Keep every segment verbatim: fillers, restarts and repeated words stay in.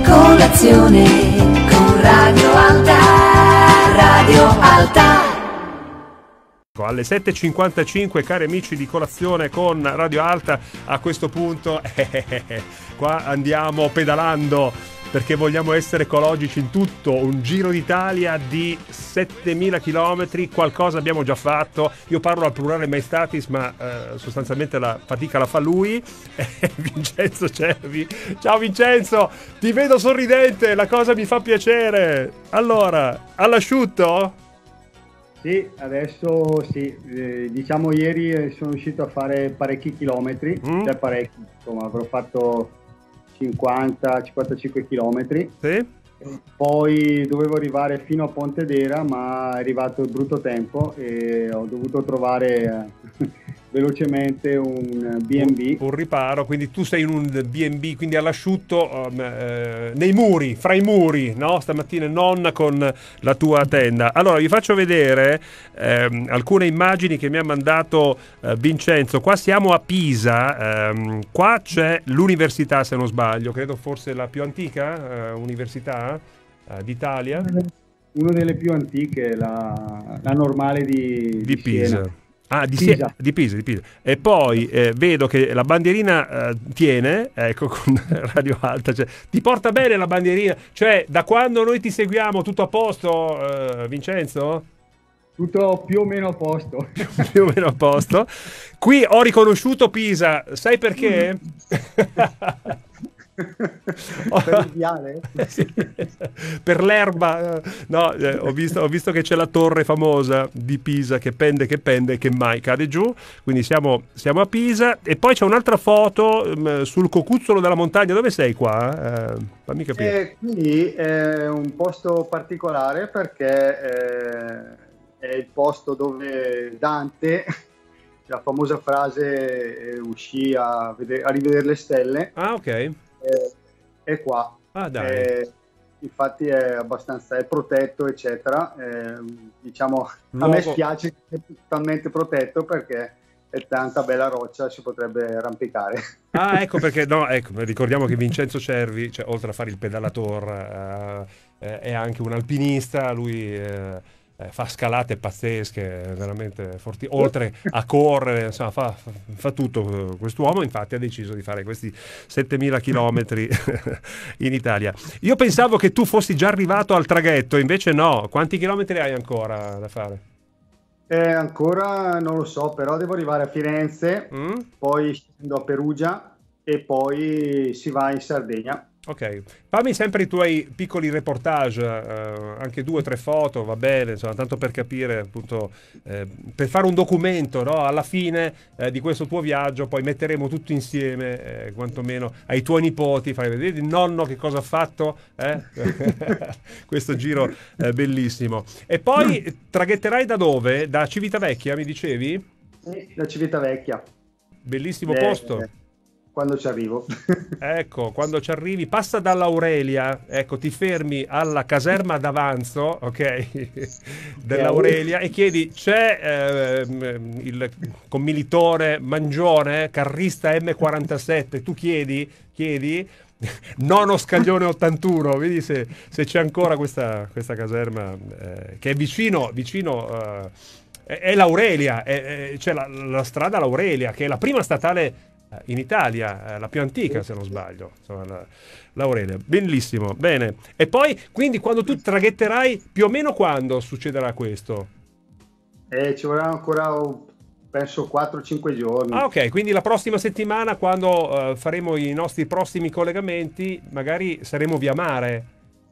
Colazione con Radio Alta, Radio Alta. Alle sette e cinquantacinque, cari amici di Colazione con Radio Alta, a questo punto eh, qua andiamo pedalando perché vogliamo essere ecologici in tutto. Un giro d'Italia di settemila chilometri, qualcosa abbiamo già fatto. Io parlo al plurale maestatis, ma eh, sostanzialmente la fatica la fa lui. Vincenzo Cervi. Ciao Vincenzo, ti vedo sorridente, la cosa mi fa piacere. Allora, all'asciutto? Sì, adesso sì, eh, diciamo ieri sono riuscito a fare parecchi chilometri, mm. cioè parecchi, insomma avrò fatto cinquanta cinquantacinque chilometri. Sì. Poi dovevo arrivare fino a Pontedera, ma è arrivato il brutto tempo e ho dovuto trovare eh, velocemente un B and B. Un, un riparo, quindi tu sei in un B and B, quindi all'asciutto, um, eh, nei muri, fra i muri, no? Stamattina non con la tua tenda. Allora vi faccio vedere ehm, alcune immagini che mi ha mandato eh, Vincenzo. Qua siamo a Pisa, ehm, qua c'è l'università, se non sbaglio, credo forse la più antica eh, università eh, d'Italia. Una delle più antiche, la, la normale di, di, di Pisa. Siena. Ah, di Pisa. Sie- di Pisa, di Pisa. E poi eh, vedo che la bandierina eh, tiene, ecco, con Radio Alta, cioè, ti porta bene la bandierina, cioè da quando noi ti seguiamo tutto a posto, eh, Vincenzo? Tutto più o meno a posto. Più o meno a posto. Qui ho riconosciuto Pisa, sai perché? Per il viale? Sì. Per l'erba, no, eh, ho, visto, ho visto che c'è la torre famosa di Pisa che pende, che pende, che mai cade giù. Quindi siamo, siamo a Pisa. E poi c'è un'altra foto um, sul cocuzzolo della montagna. Dove sei qua? Eh, fammi capire. Eh, qui è un posto particolare perché eh, è il posto dove Dante, la famosa frase, eh, uscì a, vedere, a rivedere le stelle. Ah, ok. Eh, è qua. Ah, dai. Eh, infatti è abbastanza è protetto, eccetera. Eh, diciamo, Luogo... a me spiace che è totalmente protetto perché è tanta bella roccia, si potrebbe arrampicare. Ah, ecco perché, no, ecco, ricordiamo che Vincenzo Cervi, cioè, oltre a fare il pedalator, eh, è anche un alpinista, lui... Eh, Eh, fa scalate pazzesche, veramente forti, oltre a correre, insomma, fa, fa, fa tutto quest'uomo. Infatti ha deciso di fare questi settemila chilometri in Italia. Io pensavo che tu fossi già arrivato al traghetto, invece no. Quanti chilometri hai ancora da fare? Eh, ancora non lo so, però devo arrivare a Firenze, mm? poi scendo a Perugia e poi si va in Sardegna. Ok, fammi sempre i tuoi piccoli reportage, eh, anche due o tre foto, va bene, insomma, tanto per capire, appunto, eh, per fare un documento, no? Alla fine eh, di questo tuo viaggio, poi metteremo tutto insieme, eh, quantomeno ai tuoi nipoti, fai vedere il nonno che cosa ha fatto, eh? Questo giro eh, bellissimo. E poi traghetterai da dove? Da Civitavecchia, mi dicevi? Sì, da Civitavecchia. Bellissimo eh, posto. Eh. Quando ci arrivo. Ecco, quando ci arrivi, passa dall'Aurelia, ecco, ti fermi alla caserma d'avanzo, ok, dell'Aurelia, e chiedi, c'è eh, il commilitore Mangione, carrista M quarantasette, tu chiedi, chiedi, nono scaglione ottantuno, vedi se, se c'è ancora questa, questa caserma, eh, che è vicino, vicino... Eh, è, è l'Aurelia, è, è, c'è la, la strada l'Aurelia, che è la prima statale in Italia, la più antica se non sbaglio, insomma, la, l'Aurelia, bellissimo, bene. E poi, quindi quando tu traghetterai, più o meno quando succederà questo? Eh, ci vorrà ancora, penso, quattro cinque giorni. Ah, ok, quindi la prossima settimana, quando uh, faremo i nostri prossimi collegamenti, magari saremo via mare.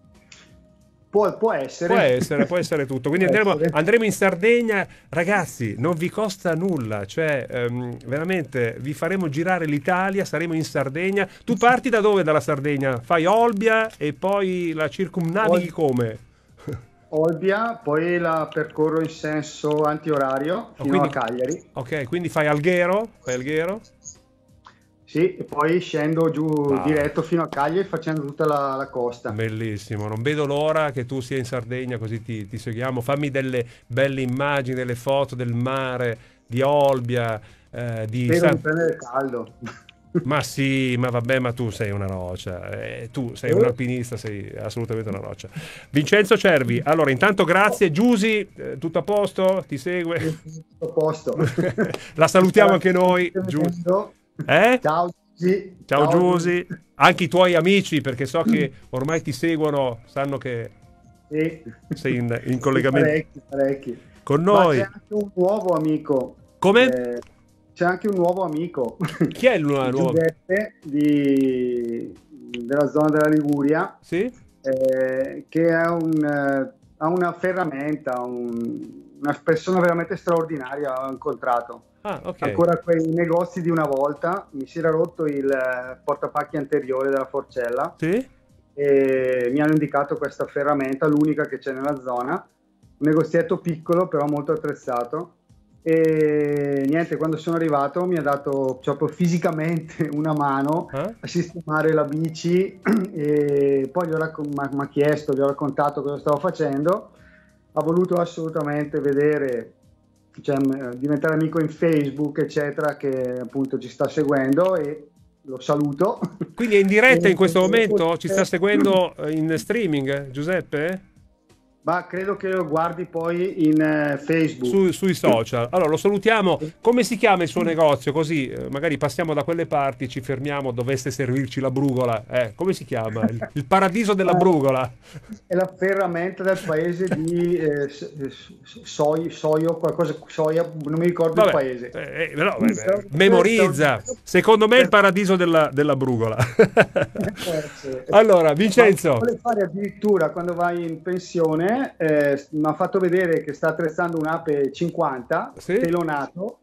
Può, può essere. Può essere, può essere tutto. Quindi andremo, andremo in Sardegna. Ragazzi, non vi costa nulla. Cioè, um, veramente, vi faremo girare l'Italia, saremo in Sardegna. Tu parti da dove dalla Sardegna? Fai Olbia e poi la circumnavighi come? Olbia, poi la percorro in senso antiorario fino quindi, a Cagliari. Ok, quindi fai Alghero? Fai Alghero? Sì, e poi scendo giù ah. diretto fino a Cagliari facendo tutta la, la costa. Bellissimo, non vedo l'ora che tu sia in Sardegna, così ti, ti seguiamo. Fammi delle belle immagini, delle foto del mare, di Olbia, eh, di Spero San... di prendere caldo. Ma sì, ma vabbè, ma tu sei una roccia, eh, tu sei un alpinista, sei assolutamente una roccia. Vincenzo Cervi, allora intanto grazie. Giusy, eh, tutto a posto? Ti segue? Tutto a posto. La salutiamo anche noi. Giusy. Eh? Ciao Giusy. Ciao Giusy, anche i tuoi amici, perché so che ormai ti seguono, sanno che sì. sei in, in collegamento parecchi, parecchi. con noi. Ma c'è anche un nuovo amico. Come? Eh, c'è anche un nuovo amico. Chi è il nuovo? Giuseppe di, della zona della Liguria. Sì? Eh, che è un, eh, ha una ferramenta, un, una persona veramente straordinaria. Ho incontrato. Ah, okay. Ancora quei negozi di una volta. Mi si era rotto il portapacchi anteriore della forcella. Sì? E mi hanno indicato questa ferramenta, l'unica che c'è nella zona. Un negozietto piccolo, però molto attrezzato. E niente, quando sono arrivato mi ha dato proprio fisicamente una mano eh? a sistemare la bici, e poi mi ha chiesto, gli ho raccontato cosa stavo facendo. Ha voluto assolutamente vedere, cioè diventare amico in Facebook eccetera, che appunto ci sta seguendo, e lo saluto. Quindi è in diretta in questo momento? Ci sta seguendo in streaming, Giuseppe? Ma credo che lo guardi poi in uh, Facebook. Su, sui social. Allora lo salutiamo. Come si chiama il suo negozio? Così eh, magari passiamo da quelle parti, ci fermiamo, dovesse servirci la brugola. Eh, come si chiama? Il, il paradiso della brugola. È la ferramenta del paese di eh, Soio, Soio, qualcosa, Soia, non mi ricordo vabbè, il paese. Eh, no, vabbè, memorizza. Secondo me è il paradiso della, della brugola. Allora, Vincenzo. Ma vuole fare addirittura quando vai in pensione. Eh, mi ha fatto vedere che sta attrezzando un Ape cinquanta sì? telonato,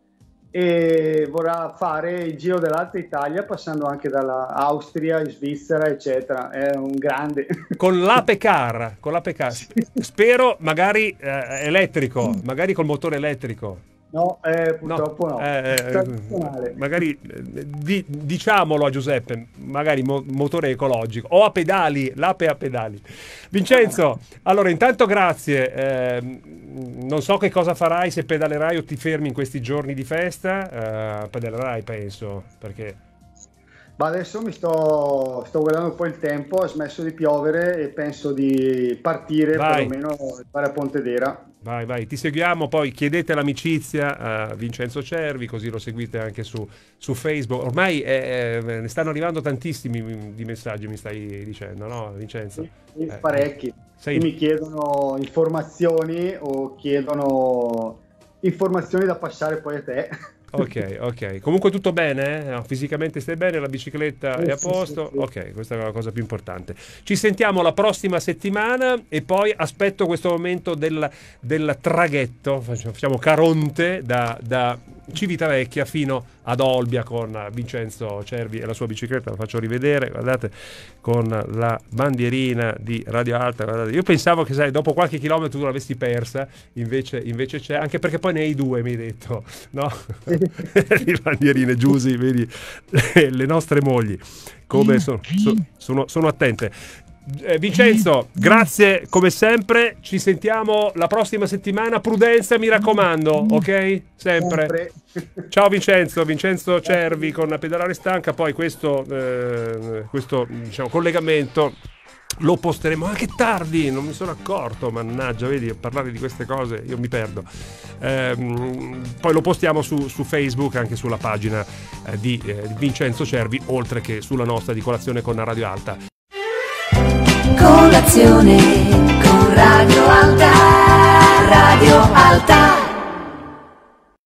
e vorrà fare il giro dell'Alta Italia passando anche dalla Austria, Svizzera eccetera. È un grande con l'Ape Car, con l'Ape Car. Spero magari eh, elettrico, magari col motore elettrico. No, eh, purtroppo no, no. Eh, eh, magari di, diciamolo a Giuseppe, magari mo, motore ecologico o a pedali, l'ape a pedali. Vincenzo, allora intanto grazie, eh, non so che cosa farai, se pedalerai o ti fermi in questi giorni di festa. Eh, pedalerai penso, perché ma adesso mi sto, sto guardando un po' il tempo, ha smesso di piovere e penso di partire vai. perlomeno fare a Pontedera. Vai, vai, ti seguiamo, poi chiedete l'amicizia a Vincenzo Cervi, così lo seguite anche su, su Facebook. Ormai eh, ne stanno arrivando tantissimi di messaggi, mi stai dicendo, no Vincenzo? Sì, eh, parecchi. Sei... Mi chiedono informazioni o chiedono informazioni da passare poi a te. Ok, ok. Comunque tutto bene? Eh? No, fisicamente stai bene? La bicicletta è a posto? Sì, sì, sì. Ok, questa è la cosa più importante. Ci sentiamo la prossima settimana e poi aspetto questo momento del, del traghetto. Facciamo Caronte da, da Civitavecchia fino ad Olbia con Vincenzo Cervi e la sua bicicletta. La faccio rivedere, guardate, con la bandierina di Radio Alta. Guardate. Io pensavo che sai, dopo qualche chilometro tu l'avessi persa, invece, invece c'è, anche perché poi ne hai due, mi hai detto, no? Le bandierine, Giusy, vedi le nostre mogli come sono, sono, sono attente. Eh, Vincenzo, grazie come sempre, ci sentiamo la prossima settimana, prudenza mi raccomando, ok? Sempre. Ciao Vincenzo, Vincenzo Cervi con Pedalare Stanca, poi questo, eh, questo diciamo, collegamento lo posteremo anche tardi, non mi sono accorto, mannaggia, vedi, a parlare di queste cose io mi perdo. Ehm, poi lo postiamo su, su Facebook, anche sulla pagina eh, di, eh, di Vincenzo Cervi, oltre che sulla nostra di Colazione con Radio Alta. Colazione con Radio Alta, Radio Alta.